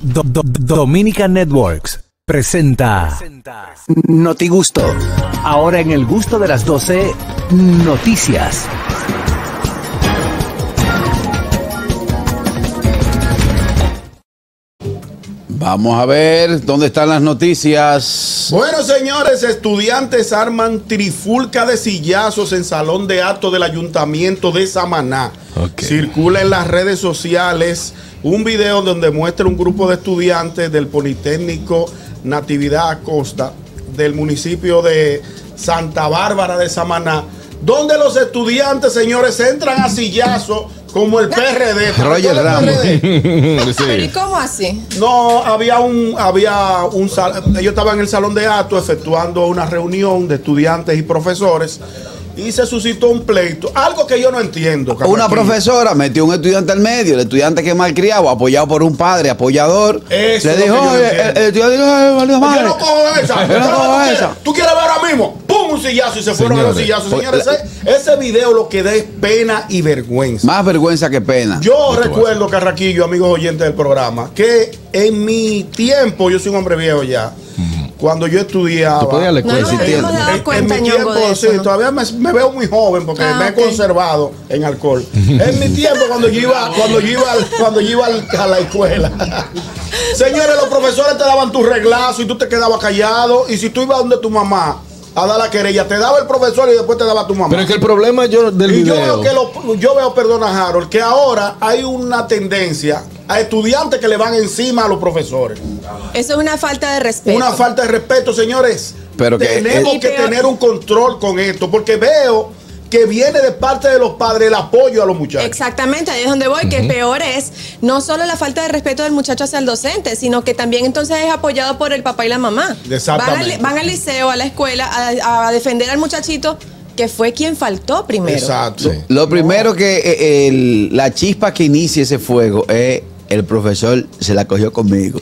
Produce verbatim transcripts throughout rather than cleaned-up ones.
Do, Do, Dominican Networks presenta Noti Gusto. Ahora en el gusto de las doce, noticias. Vamos a ver dónde están las noticias. Bueno, señores, estudiantes arman trifulca de sillazos en salón de actos del ayuntamiento de Samaná. Okay. Circula en las redes sociales un video donde muestra un grupo de estudiantes del Politécnico Natividad Acosta del municipio de Santa Bárbara de Samaná, donde los estudiantes, señores, entran a sillazos como el P R D. Roger Ramos. Sí. ¿Y cómo así? No, había un, había un ellos estaban en el salón de actos efectuando una reunión de estudiantes y profesores y se suscitó un pleito, algo que yo no entiendo. Una profesora metió un estudiante al medio, el estudiante que es malcriado, apoyado por un padre, apoyador, eso le dijo, no el, el, el estudiante dijo, ay, valió madre. Yo no cojo esa, yo no cojo esa. ¿Tú quieres ver ahora mismo? ¡Pum! Un sillazo y se fueron a los sillazos. Señores, ese, ese video lo que da es pena y vergüenza. Más vergüenza que pena. Yo recuerdo, Carraquillo, amigos oyentes del programa, que en mi tiempo, yo soy un hombre viejo ya, cuando yo estudiaba, ¿tú podías leer? No, no, en, en, en mi tiempo, sí, ¿no? Todavía me, me veo muy joven porque ah, me okay. he conservado en alcohol. En mi tiempo, cuando yo iba, cuando yo iba, cuando yo iba a la escuela, señores, los profesores te daban tu reglazo y tú te quedabas callado. Y si tú ibas donde tu mamá a dar la querella, te daba el profesor y después te daba tu mamá. Pero es que el problema yo del y video. Yo veo, que lo, yo veo, perdona, Harold, que ahora hay una tendencia a estudiantes que le van encima a los profesores. Eso es una falta de respeto. Una falta de respeto, señores. Pero que tenemos es, que peor, tener un control con esto, porque veo que viene de parte de los padres el apoyo a los muchachos. Exactamente, ahí es donde voy, uh-huh. que peor es no solo la falta de respeto del muchacho hacia el docente, sino que también entonces es apoyado por el papá y la mamá. Exactamente. Van al, van al liceo, a la escuela, a, a defender al muchachito que fue quien faltó primero. Exacto. Sí. Lo primero no. que eh, el, la chispa que inicia ese fuego es el profesor se la cogió conmigo.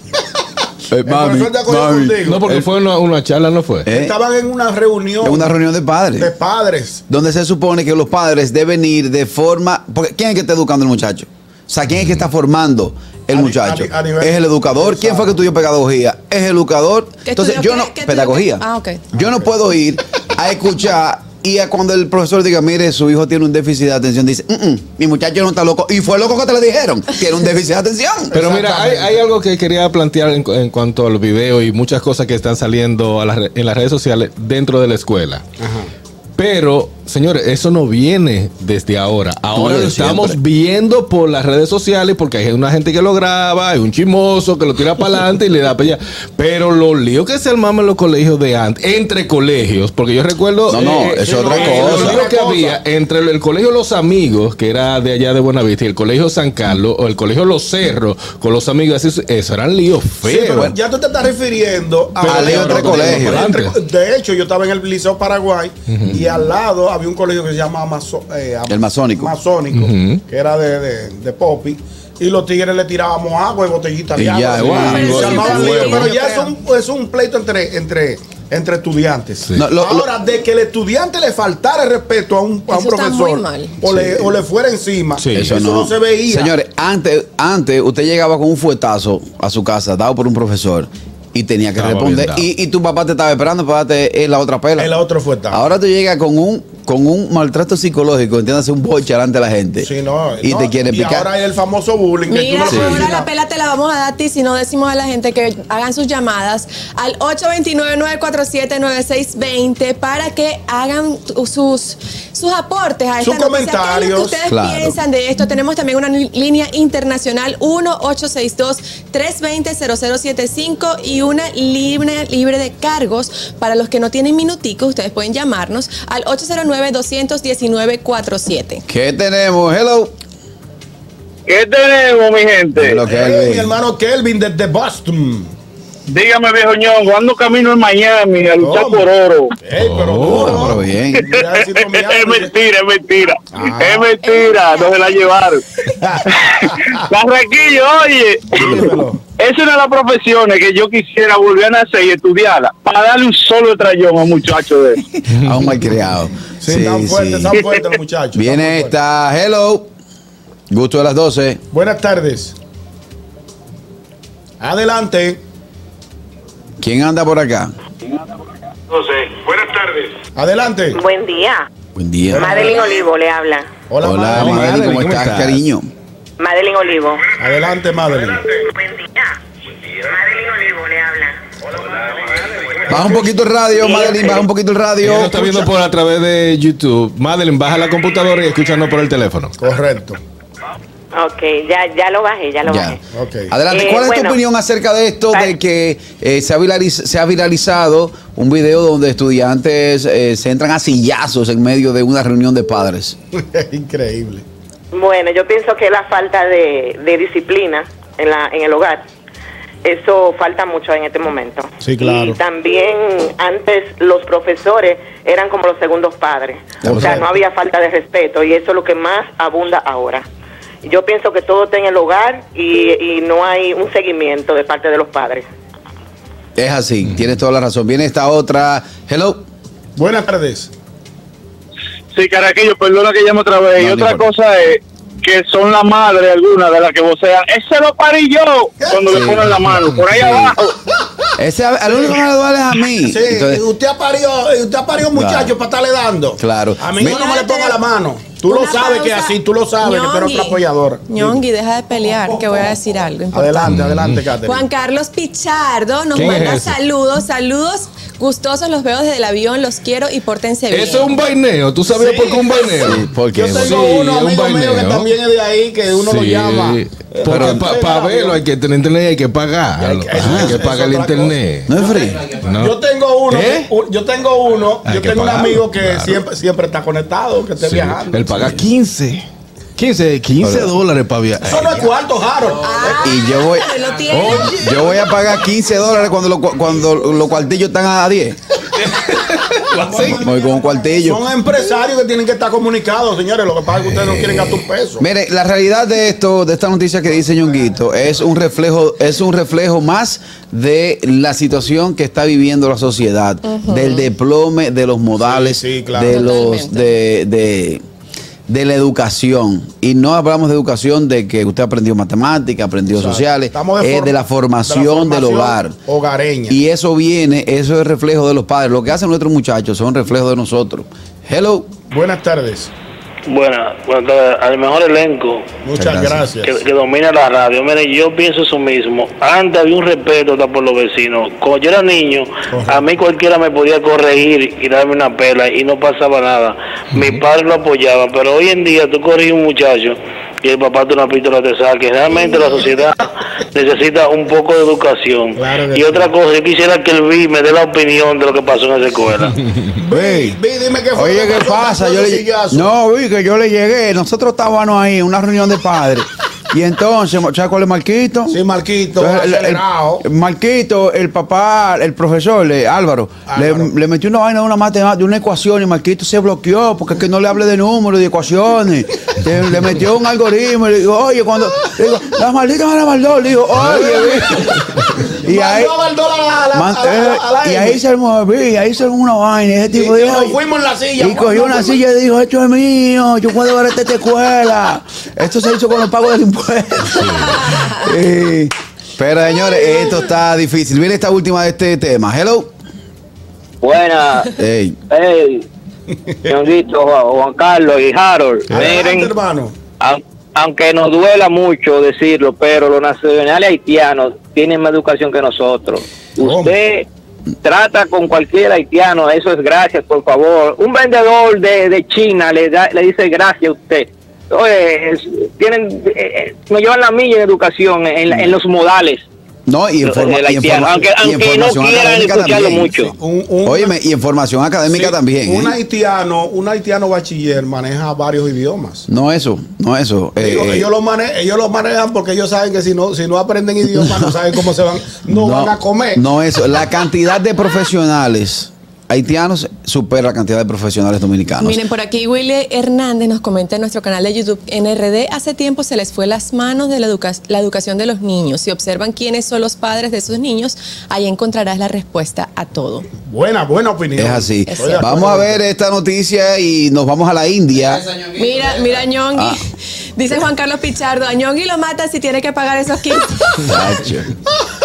El mami, profesor mami. No, porque el, fue una, una charla, no fue. ¿Eh? Estaban en una reunión. En una reunión de padres. De padres. Donde se supone que los padres deben ir de forma. Porque ¿quién es que está educando al muchacho? O sea, ¿quién es que está formando el a muchacho? A, a nivel, es el educador. ¿Quién fue que estudió pedagogía? Es el educador. Entonces, yo no. Pedagogía. Ah, ok. Yo no puedo ir a escuchar. Y cuando el profesor diga, mire, su hijo tiene un déficit de atención, dice, mm -mm, mi muchacho no está loco. Y fue loco que te lo dijeron, tiene un déficit de atención. Pero mira, hay, hay algo que quería plantear en, en cuanto al video y muchas cosas que están saliendo a la, en las redes sociales dentro de la escuela. Ajá. Pero, señores, eso no viene desde ahora. Ahora lo estamos siempre viendo por las redes sociales porque hay una gente que lo graba, hay un chismoso que lo tira para adelante y le da para allá. Pero los líos que se armaban en los colegios de antes, entre colegios, porque yo recuerdo... No, no, eh, es otra eh, cosa. Los líos que había entre el, el colegio Los Amigos, que era de allá de Buenavista, y el colegio San Carlos, o el colegio Los Cerros, con los amigos, así, eso eran líos feos. Sí, bueno, ya tú te estás refiriendo a, a líos entre colegios. De hecho, yo estaba en el Liceo Paraguay uh-huh. y al lado había un colegio que se llama Amazo, eh, el Masónico, masónico uh-huh. que era de, de, de Popi, y los tigres le tirábamos agua y botellitas de agua. Ya, wow. Pero, se armaban líos, pero ya es un, es un pleito entre, entre, entre estudiantes. Sí. No, lo, Ahora, lo, de que el estudiante le faltara el respeto a un, a un profesor o, sí. le, o le fuera encima, sí. eso, eso no. no se veía. Señores, antes, antes usted llegaba con un fuetazo a su casa dado por un profesor y tenía que estaba responder. Y, y tu papá te estaba esperando para darte la otra pela. El otro fue tal. Ahora tú llegas con un con un maltrato psicológico, entiéndase, un boche delante de la gente. Sí, no, y no, te quiere picar. Y ahora hay el famoso bullying. Mira, que tú ahora sí. la pela te la vamos a dar a ti si no decimos a la gente que hagan sus llamadas al ocho dos nueve, nueve cuatro siete, nueve seis dos cero para que hagan sus, sus aportes a esta sus comentarios. ¿Qué es lo que ustedes claro. piensan de esto? Tenemos también una línea internacional uno ocho seis dos, tres dos cero, cero cero siete cinco y una libre, libre de cargos para los que no tienen minutico. Ustedes pueden llamarnos al ocho cero nueve, dos uno nueve, cuatro siete. ¿Qué tenemos? Hello. ¿Qué tenemos, mi gente? Hello, hey, mi hermano Kelvin desde Boston. Dígame, viejo ñongo, ando camino en Miami a luchar por oro. Ey, pero oh, duro, pero bien. Es mentira, es mentira. Ah. Es mentira, no se la llevaron. Carraquillo, oye, es una de las profesiones que yo quisiera volver a nacer y estudiarla para darle un solo trayón a un muchacho de eso. A un malcriado. Sí, sí, tan fuerte, sí. tan fuerte los muchachos. Viene esta, hello. Gusto de las doce. Buenas tardes. Adelante. ¿Quién anda por acá? No sé. Buenas tardes. Adelante. Buen día. Buen día. Madeline Olivo le habla. Hola, Hola Madeline, Madeline, ¿cómo, ¿cómo estás, estás, cariño? Madeline Olivo. Adelante, Madeline. Buen día. Madeline Olivo le habla. Baja un poquito el radio, Madeline, baja un poquito el radio. Lo está viendo por a través de YouTube. Madeline, baja la computadora y escúchanos por el teléfono. Correcto. Ok, ya, ya lo bajé, ya lo ya. bajé. Okay. Adelante, ¿cuál eh, es bueno, tu opinión acerca de esto, de que eh, se, ha viraliz se ha viralizado un video donde estudiantes eh, se entran a sillazos en medio de una reunión de padres? Increíble. Bueno, yo pienso que la falta de, de disciplina en, la, en el hogar, eso falta mucho en este momento. Sí, claro. Y también antes los profesores eran como los segundos padres. O, o sea, sea, no había falta de respeto y eso es lo que más abunda ahora. Yo pienso que todo está en el hogar y, y no hay un seguimiento de parte de los padres. Es así, mm. tienes toda la razón. Viene esta otra. Hello. Buenas tardes. Sí, Caraquillo, perdona que llame otra vez. No, y otra cosa es que son la madre alguna de las que vocean. Ese lo parí yo cuando sí. le ponen la mano por ahí sí. abajo. Ese al único que me duele es a mí. Sí, entonces, usted ha parido, usted ha parido muchacho claro. para estarle dando. Claro. A mí no me le ponga la mano. Tú lo sabes que así, tú lo sabes, que tú eres otra apoyadora. Ñongui, deja de pelear, que voy a decir algo importante. Adelante, adelante, Catherine. Juan Carlos Pichardo nos manda es saludos, saludos gustosos, los veo desde el avión, los quiero y pórtense bien. Eso es un vaineo, ¿tú sabías sí. por qué un vaineo? Sí, porque yo tengo sí, uno amigo mío que también es de ahí, que uno sí. lo llama. Pero para pa verlo hay que tener internet, hay que pagar. Hay que, ah, hay que pagar el internet. No es free. No. Yo tengo uno, ¿Eh? yo tengo uno, hay yo tengo pagar, un amigo que claro. siempre, siempre está conectado, que esté sí. viajando. Él paga quince. quince, quince dólares para viajar. Eso no es cuarto, Harold. Ah, y yo voy, oh, yo voy a pagar quince dólares cuando, lo, cuando los cuartillos están a diez. Voy con un cuartillo. Son empresarios que tienen que estar comunicados, señores. Lo que pasa es que ustedes no quieren gastar un peso. Mire, la realidad de esto, de esta noticia que dice Ñonguito, es un reflejo, es un reflejo más de la situación que está viviendo la sociedad, uh-huh. del desplome de los modales, sí, sí, claro. de los de, de de la educación. Y no hablamos de educación de que usted aprendió matemáticas, aprendió o sea, sociales, de es de la, formación de la formación del hogar. Hogareña. Y eso viene, eso es reflejo de los padres. Lo que hacen nuestros muchachos son reflejos de nosotros. Hello. Buenas tardes. Buenas, buenas tardes. Al mejor elenco. Muchas gracias. Que, que domina la radio. Mire, yo pienso eso mismo. Antes había un respeto hasta por los vecinos. Cuando yo era niño, Correcto. a mí cualquiera me podía corregir y darme una pela y no pasaba nada. Uh-huh. Mi padre lo apoyaba, pero hoy en día tú corriges un muchacho y el papá te una pistola te saque. Realmente la sociedad necesita un poco de educación. Claro y sí. otra cosa, yo quisiera que el V I me dé la opinión de lo que pasó en esa escuela. Hey, V I, dime qué fue. Oye, ¿qué pasa? Yo le... No, V I, que yo le llegué. Nosotros estábamos ahí en una reunión de padres. Y entonces, ¿sabes cuál es Marquito? Sí, Marquito. El, el, el, Marquito, el papá, el profesor le, Álvaro, le, le metió una vaina de una matemática, de una ecuación y Marquito se bloqueó porque es que no le hable de números, de ecuaciones. le, le metió un algoritmo y le digo, oye, cuando. Le digo, la maldita Ana Baldó, le digo, oye, y ahí. Y ahí se armó, y ahí se armó una vaina. Y ese tipo y, dijo, y fuimos en la silla. Y cogió una silla y dijo, esto es mío, yo puedo ver esta escuela. Esto se hizo con los pagos del impuesto. Sí. Pero señores, esto está difícil. Viene esta última de este tema. Hello. Buenas. Hey. Hey. Ñonguito, Juan Carlos y Harold. Adelante, miren, hermano. Aunque nos duela mucho decirlo, pero los nacionales haitianos tienen más educación que nosotros. ¿Cómo? Usted trata con cualquier haitiano, eso es gracias, por favor. Un vendedor de, de China le da, le dice gracias a usted. Oye, tienen, eh, me llevan la milla en educación, en, en los modales. No, y, informa y, informa aunque, y aunque información no quieran escucharlo también. mucho. Sí. Un, un, Óyeme, y información académica sí, también. Un ¿eh? haitiano, un haitiano bachiller maneja varios idiomas. No eso, no eso. Digo, eh, ellos, lo mane ellos lo manejan porque ellos saben que si no, si no aprenden idiomas, no saben cómo se van, no, no van a comer. No eso, la cantidad de profesionales haitianos supera la cantidad de profesionales dominicanos. Miren, por aquí Willy Hernández nos comenta en nuestro canal de YouTube, N R D, hace tiempo se les fue las manos de la, educa la educación de los niños. Si observan quiénes son los padres de esos niños, ahí encontrarás la respuesta a todo. Buena, buena opinión. Es así. Es vamos a ver esta noticia y nos vamos a la India. Mira, mira Ñongui. Ah. Dice Juan Carlos Pichardo, a Ñongui lo mata si tiene que pagar esos quince.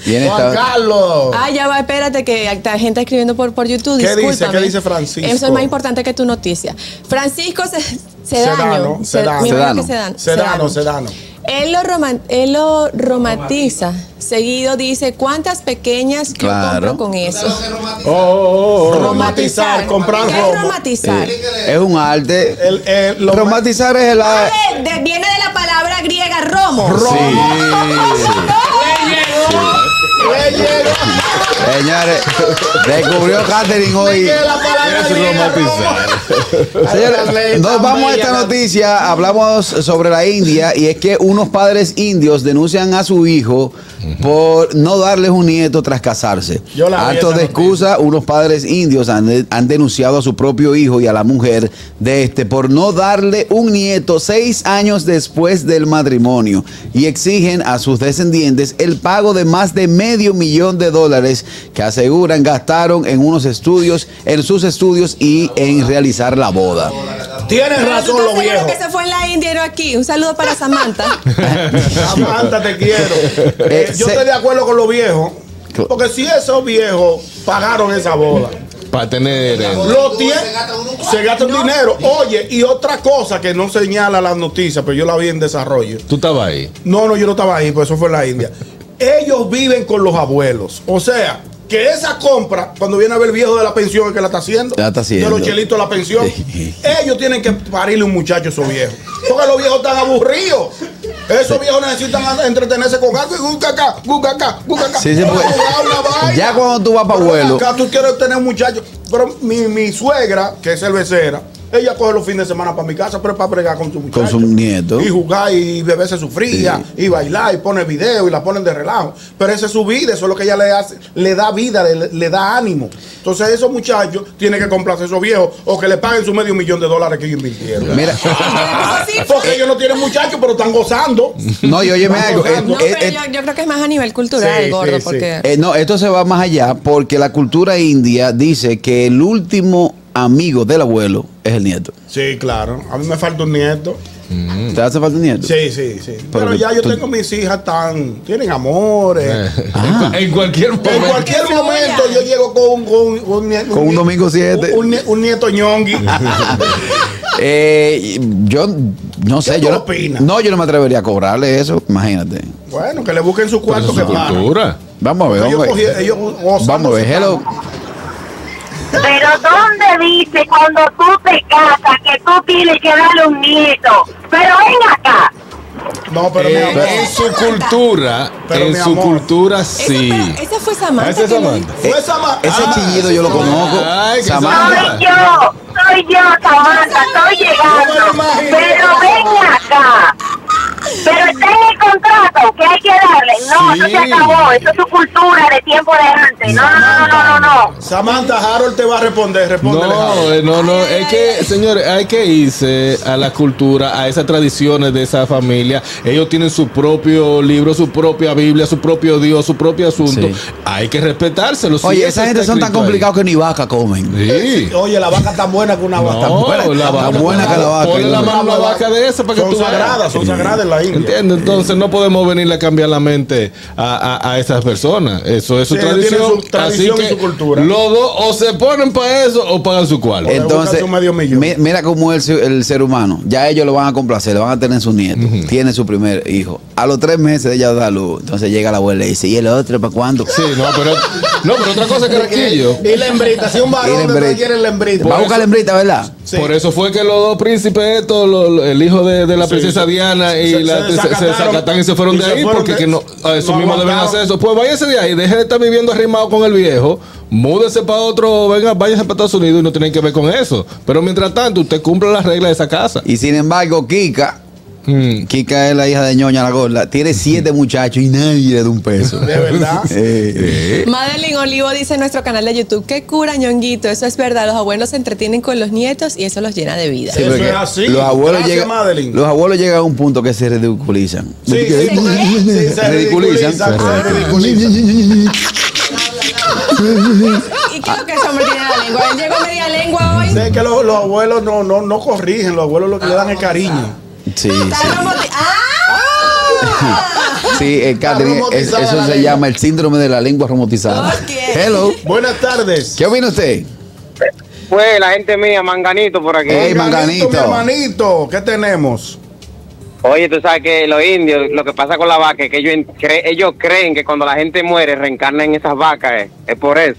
Juan está... Carlos. Ah, ya va, espérate, que hay gente escribiendo por, por YouTube. ¿Qué Discúlpame. dice? ¿Qué dice Francisco? Eso es más importante que tu noticia. Francisco Sedano. Sedano. Sedano. Sedano. Sedano. Sedano. Sedano. Él lo, roman, él lo romantiza. Seguido dice, ¿cuántas pequeñas claro. yo compro con eso? Oh, oh, oh. Romatizar, comprar ¿Qué es romatizar? Eh, es un arte. El, el, lo romatizar es el... Ah, de, de, viene de la palabra griega romo. Romo. Sí. Le llegó. Señores, descubrió Catherine hoy. Señores, nos vamos a esta noticia. Hablamos sobre la India y es que unos padres indios denuncian a su hijo por no darles un nieto tras casarse. Hartos de excusa, unos padres indios han, han denunciado a su propio hijo y a la mujer de este por no darle un nieto seis años después del matrimonio y exigen a sus descendientes el pago de más de medio millón de dólares que aseguran gastaron en unos estudios, en sus estudios y en realizar la boda. Tienes razón, lo viejo. Que se fue en la India y no aquí. Un saludo para Samantha. Samantha, te quiero. Eh, yo se... estoy de acuerdo con los viejos. Porque si esos viejos pagaron esa boda. Para tener. Lo tiene, se gasta un no. dinero. Oye, y otra cosa que no señala las noticias, pero yo la vi en desarrollo. ¿Tú estabas ahí? No, no, yo no estaba ahí, pues eso fue en la India. Ellos viven con los abuelos. O sea, que esa compra, cuando viene a ver el viejo de la pensión que la está haciendo, la está haciendo. de los chelitos de la pensión, ellos tienen que parirle un muchacho a esos viejos. Porque los viejos están aburridos. Esos viejos necesitan entretenerse con algo y gucacá, gucacá, gucacá. Sí, sí, pues, ya cuando tú vas para abuelo. Acá tú quieres tener un muchacho. Pero mi, mi suegra, que es cervecera, ella coge los fines de semana para mi casa, pero es para bregar con su muchacho. Con su nieto. Y jugar y beberse su fría, sí. Y bailar y pone video y la ponen de relajo. Pero esa es su vida, eso es lo que ella le hace, le da vida, le, le da ánimo. Entonces esos muchachos tienen que comprarse esos viejos o que le paguen su medio millón de dólares que ellos invirtieron. Mira. Porque ellos no tienen muchachos, pero están gozando. No, y óyeme algo. Eh, no, eh, pero eh, yo, yo creo que es más a nivel cultural, sí, gordo, sí, porque... Sí. Eh, no, esto se va más allá porque la cultura india dice que el último amigo del abuelo es el nieto. Sí, claro. A mí me falta un nieto. Mm. ¿Te hace falta un nieto? Sí, sí, sí. Pero, Pero ya yo tú... tengo mis hijas tan... Tienen amores. Ah. En cualquier momento. En cualquier momento yo llego con, con, con, un, con un, un domingo siete. Un, un, un nieto ñongui. eh, yo no sé. ¿Qué yo tú no, opinas? No, yo no me atrevería a cobrarle eso. Imagínate. Bueno, que le busquen su cuarto que pagan. Vamos a ver. Vamos a ver. Ellos, ellos vamos a ver. Hello. Pero ¿dónde dice cuando tú te casas que tú tienes que darle un nieto? Pero ven acá. No, pero eh, mi amor. En su cultura, pero en su amor. cultura sí. Esa, esa fue Samantha. ¿Esa es Samantha? Eh, ¿Fue Samantha? Ese ah, chillido yo lo conozco. Ay, Samantha. Soy yo, soy yo, Samantha, estoy llegando. Pero ven acá. Pero está en el contrato que hay que darle. No, sí. Eso se acabó. Eso es su cultura de tiempo de antes. No, no, no, no, no, no. Samantha, Harold te va a responder. Respóndele, no, eh, no, no. Es que, señores, hay que irse a la cultura, a esas tradiciones de esa familia. Ellos tienen su propio libro, su propia Biblia, su propio Dios, su propio asunto. Sí. Hay que respetárselo. Oye, esa gente son tan complicados que ni vaca comen. Sí. Oye, la vaca tan buena que una vaca. No, tan buena, la vaca, tan buena que la vaca. Ponle la mano a la vaca de esa para que son tú sagradas, son sagradas en la India. ¿Entiendes? Entonces no podemos venirle a cambiar la mente a, a, a esas personas. Eso es su sí, tradición. Su tradición así y su cultura. Los dos o se ponen para eso o pagan su cuarto. Entonces, mi, mira cómo es el, el ser humano. Ya ellos lo van a complacer, le van a tener su nieto. Uh-huh. Tiene su primer hijo. A los tres meses de ella da luz. Entonces llega la abuela y dice, ¿y el otro para cuándo? Sí, no, pero, no, pero otra cosa que Carraquillo. Y la hembrita, si un varón no quiere la hembrita. Va a buscar la hembrita, ¿verdad? Sí. Por eso fue que los dos príncipes estos, lo, lo, el hijo de, de la princesa sí, Diana y se, la, se, se, se desacataron y se fueron y de se ahí fueron porque de, que no, a eso no mismo deben hacer eso. Pues váyase de ahí, deje de estar viviendo arrimado con el viejo, múdese para otro, venga, váyase para Estados Unidos y no tienen que ver con eso. Pero mientras tanto, usted cumple las reglas de esa casa. Y sin embargo, Kika, Hmm. Kika es la hija de Ñoña la gorda. Tiene siete muchachos y nadie le da un peso. ¿De verdad? eh, eh. Madeline Olivo dice en nuestro canal de YouTube: qué cura, Ñonguito. Eso es verdad. Los abuelos se entretienen con los nietos y eso los llena de vida. Sí, eso es así. Los abuelos, llegan, los abuelos llegan a un punto que se ridiculizan. Sí, sí, sí, sí, se ridiculizan. Se ridiculizan. ¿Y qué es lo que ese hombre tiene la lengua? ¿Él llegó media lengua hoy? Sé que los, los abuelos no, no, no corrigen. Los abuelos lo que le dan es cariño. Sí, sí. ¡Ah! Sí, eh, Catherine, es, eso se llama el síndrome de la lengua romotizada. Okay. Hello. Buenas tardes. ¿Qué opina usted? Pues la gente mía, Manganito por aquí. Hey, Manganito, Manganito. mi hermanito, ¿qué tenemos? Oye, tú sabes que los indios, lo que pasa con la vaca es que ellos, cre ellos creen que cuando la gente muere reencarna en esas vacas. Eh. Es por eso.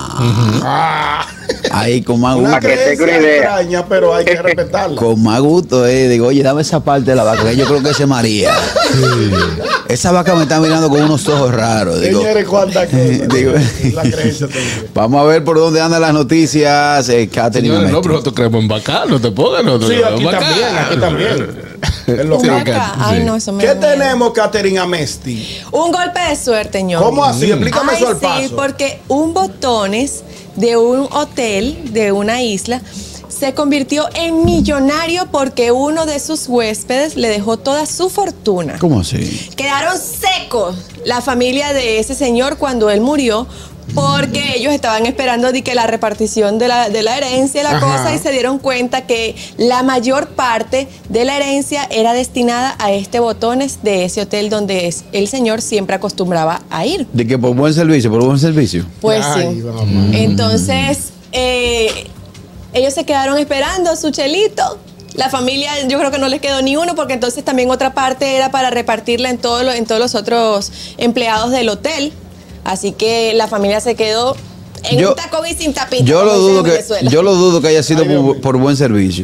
Ah. Ahí con más Una gusto. creencia extraña, pero hay que respetarla. Con más gusto, eh. Digo, oye, dame esa parte de la vaca, que yo creo que se María. Sí. Esa vaca me está mirando con unos ojos raros. Digo, Señores, cuántas cosas. Digo, la creencia vamos a ver por dónde andan las noticias, eh, Catherine. Señores, no, pero nosotros creemos en vaca, no te pongas. No, sí, aquí también, aquí también. Vaca. Ay, no, eso me ¿Qué da tenemos, Catherine Amesti? Un golpe de suerte, ño. ¿Cómo así? Explícame Ay, eso al sí, paso. porque un botones de un hotel de una isla se convirtió en millonario porque uno de sus huéspedes le dejó toda su fortuna. ¿Cómo así? Quedaron secos la familia de ese señor cuando él murió, porque ellos estaban esperando de que la repartición de la, de la herencia y la Ajá. cosa, y se dieron cuenta que la mayor parte de la herencia era destinada a este botones de ese hotel donde es, el señor siempre acostumbraba a ir. De que por buen servicio, por buen servicio. Pues Ay, sí. mamá. Entonces, eh, ellos se quedaron esperando su chelito. La familia, yo creo que no les quedó ni uno, porque entonces también otra parte era para repartirla en, todo lo, en todos los otros empleados del hotel. Así que la familia se quedó en Yo- un tacón y sin tapita. Yo lo como dicen dudo en que Venezuela. yo lo dudo que haya sido Ay, Dios por, mío. por buen servicio.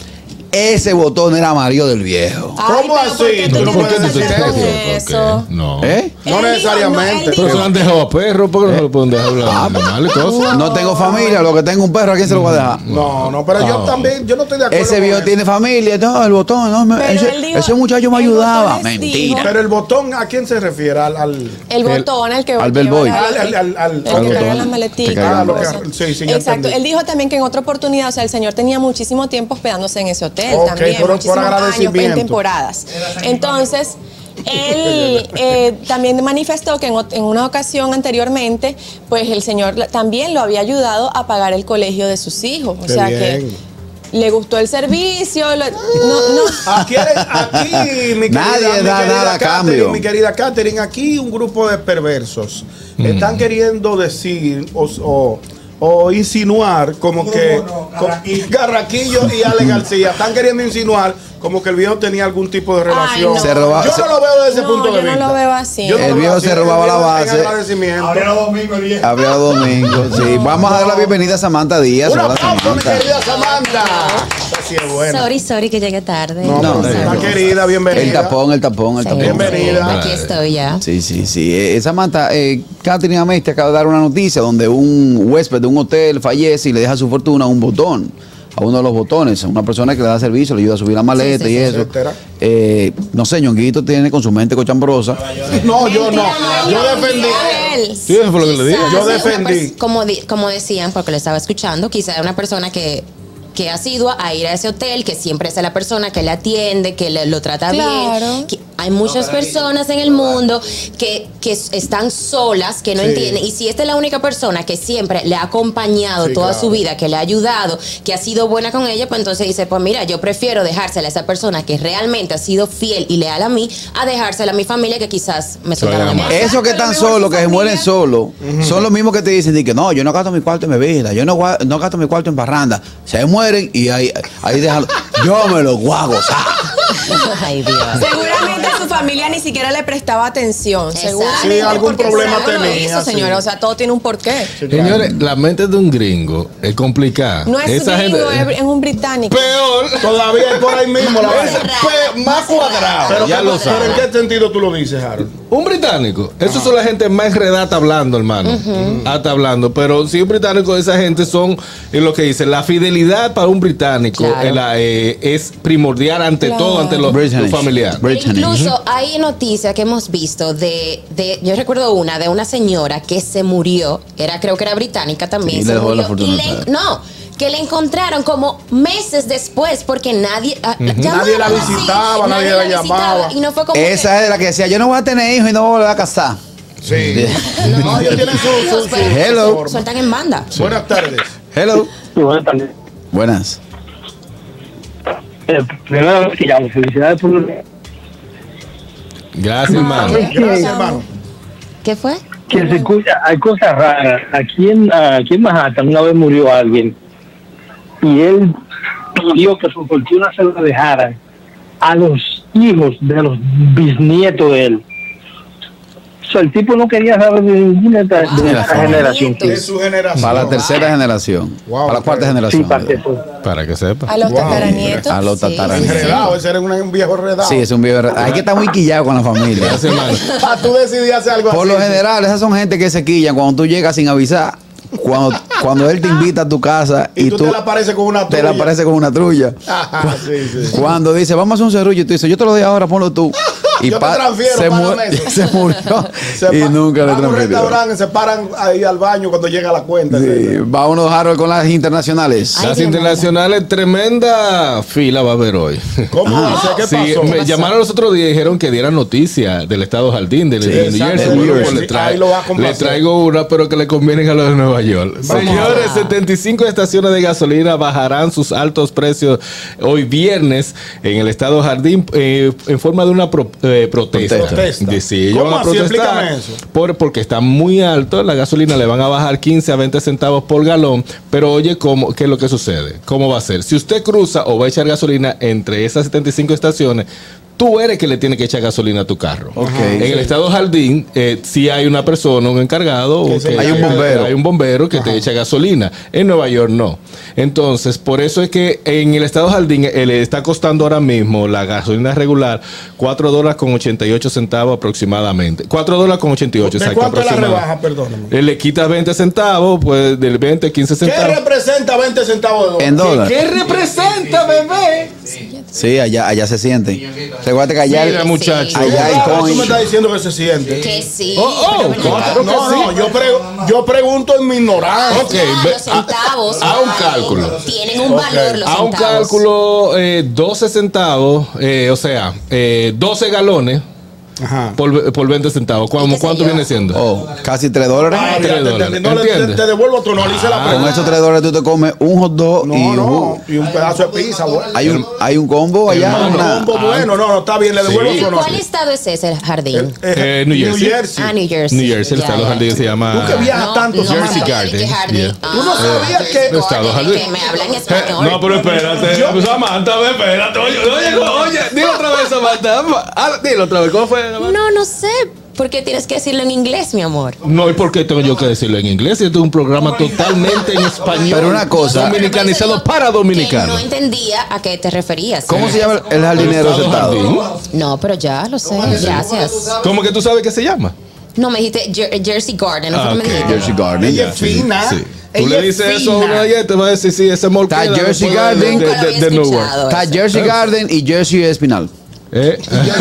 Ese botón era Mario del Viejo. Ay, ¿Cómo pero así? ¿por qué Tú tú no tienes puedes que decir saltar con eso, eso? ¿por qué? No. ¿Eh? No Él necesariamente. dijo, no, él Pero se lo han dejado a perros, ¿por qué no se lo pueden dejar a animales y cosas? No tengo familia, lo que tengo un perro, ¿a quién se lo voy a dejar? No, no, pero yo No. también, yo no estoy de acuerdo. Ese con viejo eso. tiene familia, no, el botón, no, me- Pero ese, él dijo- ese muchacho me el ayudaba. Botones Mentira. dijo- Pero el botón, ¿a quién se refiere? Al. al El botón, el que al lleva bellboy. la- Al- al- al- al- el que al carga botón. las Que maleticas. carga Ah, lo cosas. que- sí, sí, ya Exacto. entendí. Él dijo también que en otra oportunidad, o sea, el señor tenía muchísimo tiempo hospedándose en ese hotel Ok, también, pero por muchísimos años, agradecimiento. en temporadas. Entonces, él eh, también manifestó que en, ot- en una ocasión anteriormente, pues el señor la- también lo había ayudado a pagar el colegio de sus hijos. O Qué sea bien. que le gustó el servicio. lo- no, no. Aquí, aquí, mi querida, Nadie mi da querida nada a Catherine, cambio. Mi querida Catherine, aquí un grupo de perversos Mm. están queriendo decir o, o- o insinuar como que co- Carraquillo y Ale García están queriendo insinuar como que el viejo tenía algún tipo de relación. no. Se roba- yo se- no lo veo desde ese No, punto de yo no vista. lo veo así. Yo no El lo veo viejo así. se robaba El la viejo en base. agradecimiento. Habría domingo, sí. Vamos a dar la bienvenida a Samantha Díaz. Un Hola, aplauso, mi Samantha. querida Samantha. Esta sí es buena. Sorry, sorry que llegué tarde. No, No, pero no, está no. querida, bienvenida. El tapón, el tapón, el Sí, tapón. Bienvenida. Aquí estoy ya. Sí, sí, sí. Eh, Samantha, eh, Catherine Amesti acaba de dar una noticia donde un huésped de un hotel fallece y le deja su fortuna a un botón, a uno de los botones, a una persona que le da servicio, le ayuda a subir la maleta Sí, sí, y sí. eso. Etcétera. Eh, no sé, Ñonguito tiene con su mente cochambrosa. No, yo no. Yo defendí. Él. Sí, eso fue lo que le dije. Yo Quizás una defendí. pers- Como, di- como decían, porque lo estaba escuchando, quizá era una persona que, que ha sido a ir a ese hotel, que siempre es la persona que le atiende, que le- lo trata Claro. bien. Que hay muchas personas en el mundo que, que s- están solas, que no Sí. entienden. Y si esta es la única persona que siempre le ha acompañado Sí, toda claro. su vida, que le ha ayudado, que ha sido buena con ella, pues entonces dice, pues mira, yo prefiero dejársela a esa persona que realmente ha sido fiel y leal a mí, a dejársela a mi familia que quizás me soltaron Claro. la mano. Esos que pero están mejor solos, su que se mueren familia. solos, son los mismos que te dicen de que no, yo no gasto mi cuarto en bebida, yo no, gua- no gasto mi cuarto en parranda. Se mueren y ahí, ahí déjalo. Yo me lo voy a gozar. Ay, Dios. Seguramente su familia ni siquiera le prestaba atención. Exacto. Seguramente. Sí, algún porque problema por algo lo tenía, hizo, sí. señora. O sea, todo tiene un porqué. Señores, la mente de un gringo es complicada. No es Esa gringo, gente- es, es un británico. Peor. Todavía es por ahí mismo la vaina. Pe- más cuadrado. Pero, ya ¿qué- lo pero saben. ¿en qué sentido tú lo dices, Harold? Un británico. Esos son la gente más enredada hasta hablando, hermano. Hasta hablando. Pero si un británico, esa gente son, es lo que dice, la fidelidad para un británico Claro. eh, la, eh, es primordial ante Claro. todo, ante los, British. los familiares. Pero Brittany. incluso hay noticias que hemos visto de, de, yo recuerdo una de una señora que se murió, era creo que era británica también, Sí, se le dejó la murió, fortuna y le- a ustedes. no, que le encontraron como meses después porque nadie ah, Nadie la llamaban, visitaba, sí, nadie la llamaba. y no fue como Esa es la que decía, yo no voy a tener hijos y no me voy a casar. Sí. No, ellos tienen su, su, su Hello. forma. sueltan en banda. Buenas tardes. Hello. Buenas tardes. Buenas. Eh, primera vez que llamo, felicidades por Gracias, hermano. Gracias, hermano. ¿Qué fue? Que se escucha, hay cosas raras. Aquí en, aquí en Manhattan una vez murió alguien y él pidió que su fortuna se la dejaran a los hijos de los bisnietos de él. O sea, el tipo no quería saber de ninguna de esta generación. Es su generación. Para la tercera generación. Wow, para la cuarta generación. Sí, para que, para que sepa. A los wow. tataranietos. A los tataranietos. Sí, enredado, ese era un, un viejo enredado. Sí, es un viejo enredado. Hay que estar muy quillado con la familia. Ah, tú decidí hacer algo Por así. lo general, esas son gente que se quillan cuando tú llegas sin avisar. Cuando, cuando él te invita a tu casa y, y tú, tú te la apareces con una trulla. Te la apareces con una trulla. Ajá, sí, sí. Cuando dice, vamos a hacer un serrullo, y tú dices, yo te lo doy ahora, ponlo tú. Y yo te transfiero, se, mu se murió se y nunca le transfirió. A un restaurante, se paran ahí al baño cuando llega la cuenta. Sí. Vámonos, Harold, con las internacionales. Las internacionales, tremenda fila va a haber hoy. ¿Cómo va a ser? ¿Qué sí, pasó? Me llamaron los otros días y dijeron que dieran noticia del estado Jardín, del sí, de New Jersey. New Bueno, Jersey. pues le, trae, Sí, le traigo una, pero que le convienen a los de Nueva York. Vamos. Señores, setenta y cinco estaciones de gasolina bajarán sus altos precios hoy viernes en el estado Jardín eh, en forma de una pro, eh, protesta. protesta. Sí, ellos ¿Cómo van a así? protestar Explícame eso. por, porque está muy alto. La gasolina le van a bajar quince a veinte centavos por galón. Pero oye, ¿cómo, ¿qué es lo que sucede? ¿Cómo va a ser? Si usted cruza o va a echar gasolina entre esas setenta y cinco estaciones, tú eres que le tiene que echar gasolina a tu carro. Okay. En el estado Jardín, eh, sí hay una persona, un encargado, o que hay un bombero. Hay un bombero que Ajá. te echa gasolina. En Nueva York no. Entonces, por eso es que en el estado Jardín eh, le está costando ahora mismo la gasolina regular cuatro dólares con ochenta y ocho centavos aproximadamente. cuatro dólares con ochenta y ocho. ¿De cuánto es la rebaja? Perdóname. Él le quita veinte centavos, pues del veinte, quince centavos. ¿Qué representa veinte centavos de En dólar? dólares. ¿Qué representa, bebé? Sí, allá, allá se siente. Recuerda que allá, Mira, muchacho. allá hay Tú me coin. estás diciendo que se siente. Que sí. Oh, oh, pero bueno, claro que No, sí. no, yo, pre yo pregunto en mi ignorancia. Ok, ya, ve- los centavos a- a un valen, cálculo. tienen un valor los A un centavos. cálculo, eh, doce centavos, eh, o sea, eh, doce galones Ajá. por, por veinte centavos. ¿Cuánto, ¿Y qué sé ¿cuánto yo? viene siendo? Oh, casi tres dólares. Ah, tres ya, te dólares. entendí. No, le- te, ¿Entiendes? te devuelvo otro, no le hice la Con pregunta. esos tres dólares tú te comes un hot dog No, y un, no, y un pedazo de pizza, güey. hay un hay un combo allá. Hermano, una- Un combo bueno, no, no, está bien, le devuelvo Sí. otro, no. ¿Cuál estado es ese, el jardín? Eh, New Jersey. Ah, New Jersey. New Jersey, el Ya, estado ya. Jardín se llama. Tú que viajas No, tanto, no, Samantha. Jersey no, Garden. ¿qué jardín? Yeah. Ah, Tú no sabías Jersey que- Estado Garden, Jardín. que me hablan español. No, pero espérate. Yo- Samantha, ve, espérate. Oye, oye, oye, dilo otra vez, Samantha. Ah, dilo otra vez. ¿Cómo fue? No, no sé. ¿Por qué tienes que decirlo en inglés, mi amor? No, ¿y por qué tengo yo que decirlo en inglés? Esto es un programa totalmente en español. Pero una cosa- Dominicanizado para Que dominicanos. no entendía a qué te referías. ¿Cómo se llama el jardinero de ese estado? Jardín. No, pero ya lo sé. Gracias. ¿Cómo que tú sabes qué se llama? No, me dijiste Jer- Jersey Garden. ¿No fue Ah, que me ok. dijiste? Jersey Garden. Ella es fina. Sí. Tú Ella le es dices eso a fina. una de te va a decir, sí, ese mall Está queda Jersey después de- Garden. de, Nunca lo de, había de Newark. escuchado. Está Jersey Garden y Jersey Espinal. ¿Eh?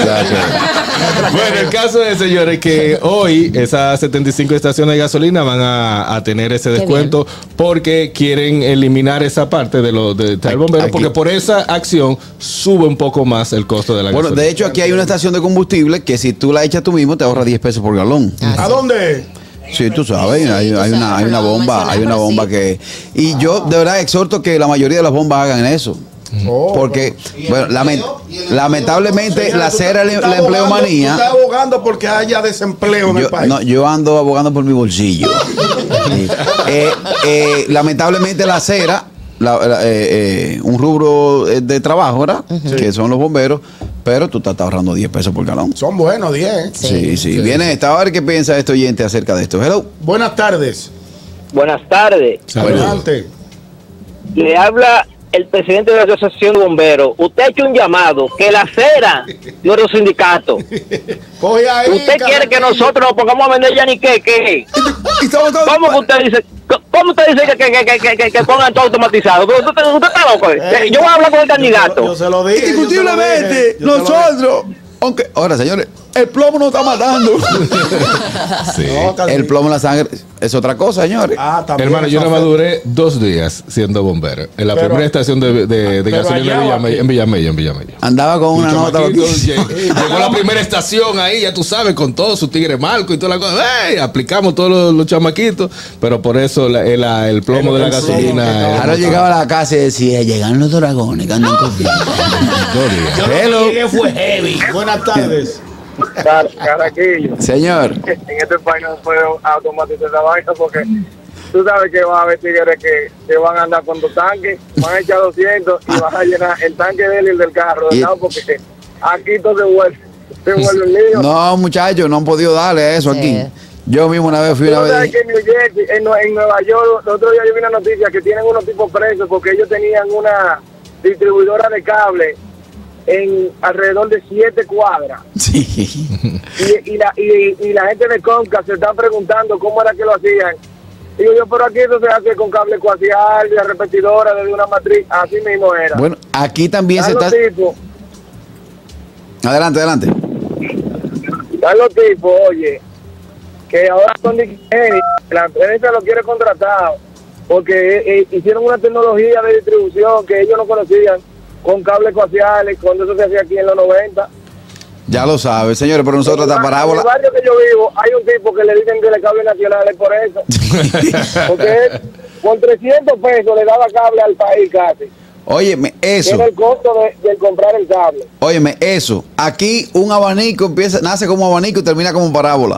Bueno, el caso es, señores, que hoy esas setenta y cinco estaciones de gasolina van a, a tener ese Qué descuento porque quieren eliminar esa parte de lo de traer bomberos, Aquí. porque por esa acción sube un poco más el costo de la Bueno, gasolina. de hecho aquí hay una estación de combustible que si tú la echas tú mismo te ahorra diez pesos por galón. ¿A dónde? Sí, tú sabes, hay, hay una, hay una bomba, hay una bomba que... Y yo de verdad exhorto que la mayoría de las bombas hagan eso. Oh, Porque, bueno, lament- lamentablemente la cera, Tú la estás empleomanía... abogando- Tú estás abogando porque haya desempleo en el Yo, país. no, yo ando abogando por mi bolsillo. Sí. Eh, eh, lamentablemente la acera, la- la- eh, eh, un rubro eh, de trabajo, ¿verdad? Que son los bomberos, pero tú estás ahorrando diez pesos por galón. Son buenos, diez. Sí, sí. Viene esta, a ver qué piensa este oyente acerca de esto. Hello. Buenas tardes. Buenas tardes. Adelante. Le habla el presidente de la Asociación de Bomberos. Usted ha hecho un llamado que la acera no es un sindicato. Coge ahí, Usted quiere que Carraquillo. nosotros nos pongamos a vender ya ni qué, qué. Y estamos todos- ¿Cómo que usted dice? ¿Cómo usted dice que, que, que, que, que, que pongan todo automatizado? Usted, usted, usted está loco. Eh, Yo voy a hablar con el Yo, candidato. yo se lo dije. Indiscutiblemente, yo se lo dije, yo se lo dije. nosotros, aunque, ahora señores, el plomo nos está matando. Sí. No, casi- El plomo en la sangre es otra cosa, señores. Ah, también. Hermano, yo esa nada más fe- duré dos días siendo bombero. En la Pero- primera estación de, de, de pero gasolina allá de o Villamella, aquí. en Villamella, en Villamella. Andaba con una Un nota. chamaquito, llegó, llegó la primera estación ahí, ya tú sabes, con todo su tigre marco y toda la cosa. ¡Ey! Aplicamos todos los, los chamaquitos, pero por eso la- el, el plomo de la El plomo que gasolina. estaba- Ahora llegaba a la casa y decía, llegan los dragones que andan conmigo. Yo lo que Hello. llegué fue heavy. Buenas tardes. Caraquillo. Señor. En este país no puede automatizar esa vaina porque tú sabes que va a haber tigres que, que van a andar con dos tanques, van a echar doscientos y van a llenar el tanque de él y el del carro, ¿verdad? Porque aquí todo se vuelve, se vuelve un lío. No, muchachos, no han podido darle eso sí. aquí. Yo mismo una vez fui una vez. Que en New Jersey, en, en Nueva York, el otro día yo vi una noticia que tienen unos tipos presos porque ellos tenían una distribuidora de cable en alrededor de siete cuadras. Sí. Y, y, la, y, y la gente de Comcast se están preguntando cómo era que lo hacían. Digo yo, pero aquí eso se hace con cable coaxial, de repetidora, desde una matriz, así mismo era. Bueno, aquí también se está... Tipos, adelante, adelante. Están los tipos, oye, que ahora son de la empresa lo quiere contratar porque eh, hicieron una tecnología de distribución que ellos no conocían con cables coaxiales cuando eso se hacía aquí en los noventa. Ya lo sabes, señores, pero nosotros esta parábola. En el barrio que yo vivo hay un tipo que le dicen que le cable nacionales por eso. Porque él, con trescientos pesos le daba cable al país casi. Óyeme, eso. Tiene el costo de, de comprar el cable. Óyeme, eso. Aquí un abanico empieza, nace como abanico y termina como parábola.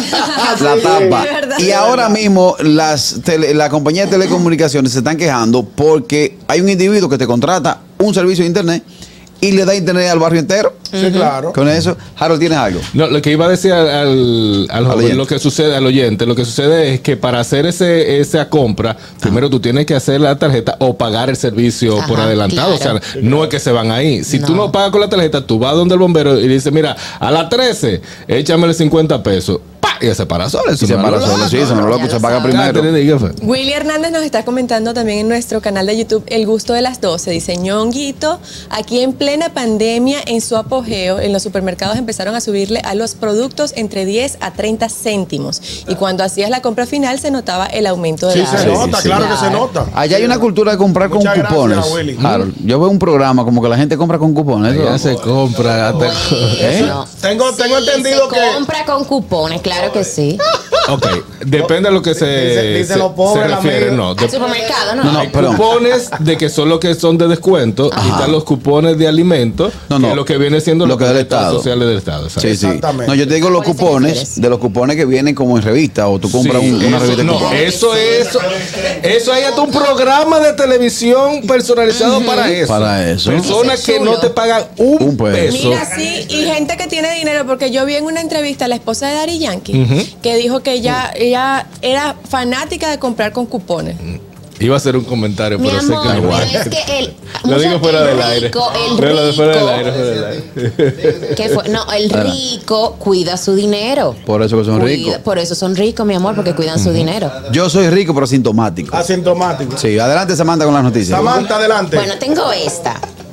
La sí, tapa. Y ahora mismo las tele, la compañía de telecomunicaciones se están quejando porque hay un individuo que te contrata un servicio de internet y le da internet al barrio entero. Sí, claro. Con eso, Harold, ¿tienes algo? No, lo que iba a decir al, al, al joven, lo que sucede al oyente, lo que sucede es que para hacer ese esa compra, primero Ajá. tú tienes que hacer la tarjeta o pagar el servicio Ajá, por adelantado. Claro. O sea, no es que se van ahí. Si no. tú no pagas con la tarjeta, tú vas donde el bombero y dices, mira, a las trece, échamele cincuenta pesos. ¡Pah! Y se para solo. Se para solo, sí, eso no lo se paga primero. Willy Hernández nos está comentando también en nuestro canal de YouTube El Gusto de las doce. Dice, Ñonguito, aquí en plena pandemia, en su apogeo, en los supermercados empezaron a subirle a los productos entre diez a treinta céntimos. Y cuando hacías la compra final se notaba el aumento de sí, la se sí, nota, sí, claro sí. que se nota. Allá hay una cultura de comprar Muchas con cupones. Gracias, Harold, yo veo un programa como que la gente compra con cupones. Ya no. se compra. Hasta, ¿eh? no. Tengo, tengo sí, entendido se que... compra con cupones, claro que sí. Ok, depende de lo que se, dice, dice se, lo pobre, se refiere. No, al supermercado, ¿no? no, no hay perdón. cupones de que son los que son de descuento Ajá. y están los cupones de alimentos, no, no. que es lo que viene siendo lo que es del Estado. Sociales del Estado. Sí, sí. No, yo te digo los cupones, de los cupones que vienen como en revista o tú compras sí, un, una eso, revista. No, eso es eso, eso hay hasta un programa de televisión personalizado uh-huh. para eso. Para eso. Personas que no te pagan un, un peso. Mira, sí, y gente que tiene dinero, porque yo vi en una entrevista a la esposa de Daddy Yankee uh-huh. que dijo que ella, ella era fanática de comprar con cupones. Iba a hacer un comentario, Mi pero amor, sé que no es que el, lo digo fuera del aire. Rico, el fuera rico, fuera del aire, fuera del aire. ¿Qué fue? No, el rico cuida su dinero. Por eso que son cuida, ricos. Por eso son ricos, mi amor, porque cuidan su dinero. Yo soy rico, pero asintomático. Asintomático. Sí, adelante Samantha con las noticias. Samantha, adelante. Bueno, tengo esta.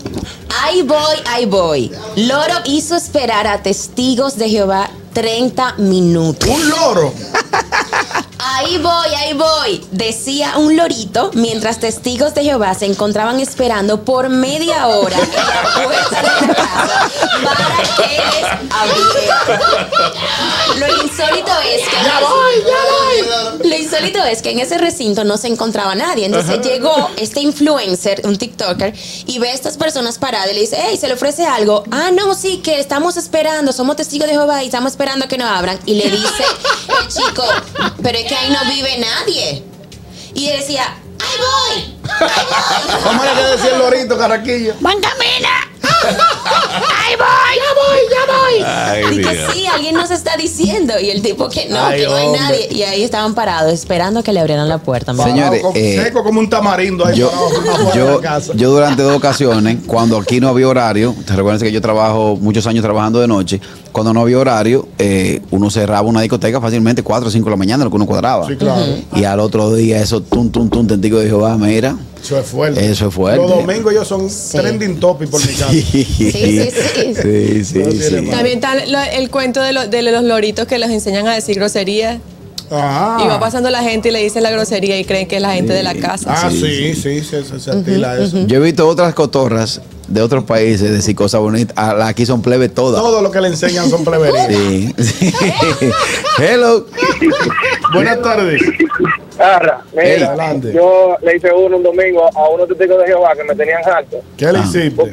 Ahí voy, ahí voy. Loro hizo esperar a testigos de Jehová treinta minutos. ¿Un loro? Ahí voy, ahí voy, decía un lorito mientras testigos de Jehová se encontraban esperando por media hora en la puerta de la casa para que les abrieran. Lo insólito es que ya voy, ya voy. Lo insólito es que en ese recinto no se encontraba nadie. Entonces Ajá. llegó este influencer, un TikToker, y ve a estas personas paradas y le dice, hey, ¿se le ofrece algo? Ah, no, sí, que estamos esperando, somos testigos de Jehová y estamos esperando a que nos abran. Y le dice el chico, pero es que ahí no vive nadie. Y él decía, ¡ahí voy! ¡Ahí voy! ¿Cómo le que decir el lorito, Caraquillo? ¡Van camina! ¡Ahí voy! ¡Ya voy! ¡Ya voy! Ay, y que Dios. Sí, alguien nos está diciendo. Y el tipo que no, Ay, que no hay hombre. nadie. Y ahí estaban parados esperando a que le abrieran la puerta. Señores, eh, seco como un tamarindo ahí yo, yo, yo durante dos ocasiones, cuando aquí no había horario, te recuerdas que yo trabajo muchos años trabajando de noche, cuando no había horario, eh, uno cerraba una discoteca fácilmente cuatro o cinco de la mañana, lo que uno cuadraba. Sí, claro. Uh-huh. Y al otro día, eso, tum, tum, tum, testigo de Jehová, mira. Eso es fuerte. Eso es fuerte. Los domingos ellos son sí. trending topic por mi casa. Sí, sí, sí. sí, sí, no sí. También está lo, el cuento de, lo, de los loritos que los enseñan a decir groserías. Ah. Y va pasando la gente y le dice la grosería y creen que es la gente sí. de la casa. Ah, sí, sí, sí, sí, se, se estila uh-huh, eso. Uh-huh. Yo he visto otras cotorras de otros países decir cosas bonitas. Aquí son plebe todas. Todo lo que le enseñan son pleberías. Sí, sí. Hello. Buenas tardes. Arra, mira, hey, yo le hice uno un domingo a unos testigos de Jehová que me tenían harto. ¿Qué le hiciste? Porque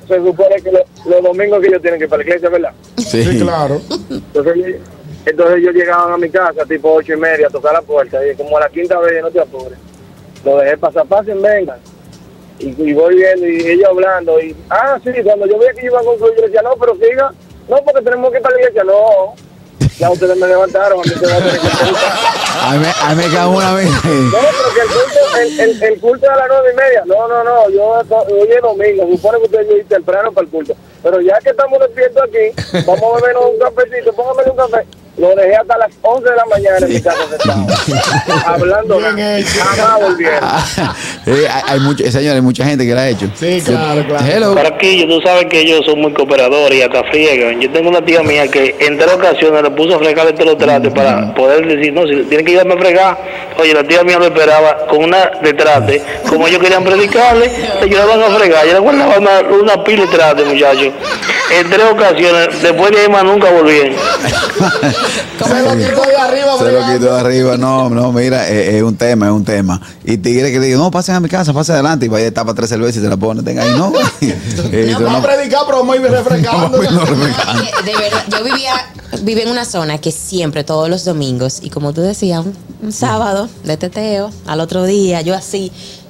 se supone que lo, los domingos que ellos tienen que ir para la iglesia, ¿verdad? Sí, sí claro. Entonces, entonces ellos llegaban a mi casa tipo ocho y media a tocar la puerta y como a la quinta vez, no te apures. Lo dejé pasar, pasen, vengan. Y, y voy viendo y ellos hablando y, ah, sí, cuando yo veía que iban a concluir, yo decía, no, pero siga, no, porque tenemos que ir para la iglesia, no. Ya ustedes me levantaron, a mí se va a tener que a mí, a mí me cago una vez. No, pero que el culto, el, el, el culto a las nueve y media. No, no, no, yo hoy es domingo, supone que ustedes llegan temprano para el culto. Pero ya que estamos despiertos aquí, vamos a bebernos un cafecito, póngame un café. Lo dejé hasta las once de la mañana en mi casa sentado, hablando, jamás volviendo. eh, hay, hay mucho, señor, hay mucha gente que lo ha hecho. Sí, claro, claro. Hello. Carraquillo, tú sabes que ellos son muy cooperadores y hasta friegan. Yo tengo una tía mía que en tres ocasiones le puso a fregar el telotrate para poder decir, no, si tienen que irme a fregar. Oye, la tía mía lo esperaba con una de trate. Como ellos querían predicarle, le ayudaban a fregar. Yo le guardaba una, una pila de trate, muchachos. En tres ocasiones, después de ahí más nunca volvían. Se lo quitó de arriba, Se lo quitó de arriba, no, no, mira, es, es un tema, es un tema. Y Tigre que le digo, no, pasen a mi casa, pasen adelante, y vaya, tapa tres cervezas y se la pone, tenga ahí, no. eh, no, no, a predicar, pero vamos a ir refrescando. No, refrescando. De verdad, yo vivía, vivía en una zona que siempre, todos los domingos, y como tú decías, un, un sábado de teteo, al otro día, yo así.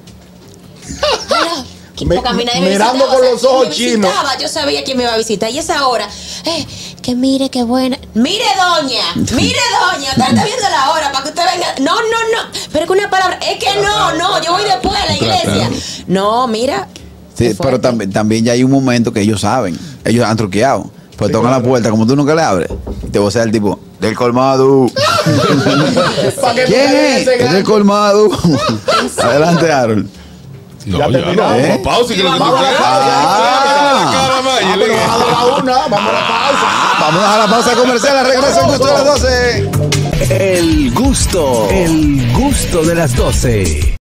Me, mirando con los ojos chinos. Yo sabía quién me iba a visitar. Y esa hora, eh, que mire, qué buena. Mire, doña, mire, doña, usted está viendo la hora para que usted venga. No, no, no. Pero con una palabra, es que no, no, yo voy después a la iglesia. No, mira. Sí, pero también, también ya hay un momento que ellos saben. Ellos han truqueado. Pues sí, tocan claro. la puerta, como tú nunca le abres. Y te voy a hacer el tipo, del colmado. ¿Quién es? Es del colmado. Adelante, Harold. No, ya, ya terminamos. ¿Eh? Pausa y que vamos, vamos a la pausa. Vamos a la pausa. Vamos a la pausa comercial. Regreso al gusto de las doce. El gusto. El gusto de las doce.